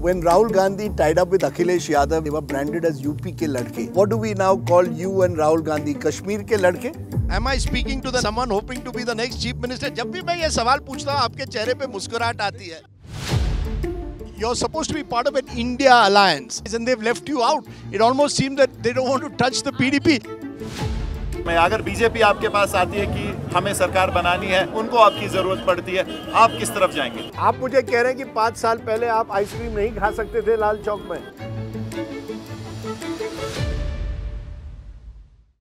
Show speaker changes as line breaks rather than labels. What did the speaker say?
When Rahul Gandhi tied up with Akhilesh Yadav, they were branded as UP के लड़के. What do we now call you and Rahul Gandhi? Kashmir के लड़के?
Am I speaking to someone hoping to be the next chief minister? जब भी मैं ये सवाल पूछता हूँ, आपके चेहरे पे मुस्कुराहट आती है. You're supposed to be part of an India alliance, and they've left you out. It almost seems that they don't want to touch the PDP.
मैं अगर बीजेपी आपके पास आती है कि हमें सरकार बनानी है, उनको आपकी जरूरत पड़ती है, आप किस तरफ जाएंगे?
आप मुझे कह रहे हैं कि 5 साल पहले आप आइसक्रीम नहीं खा सकते थे लाल चौक में.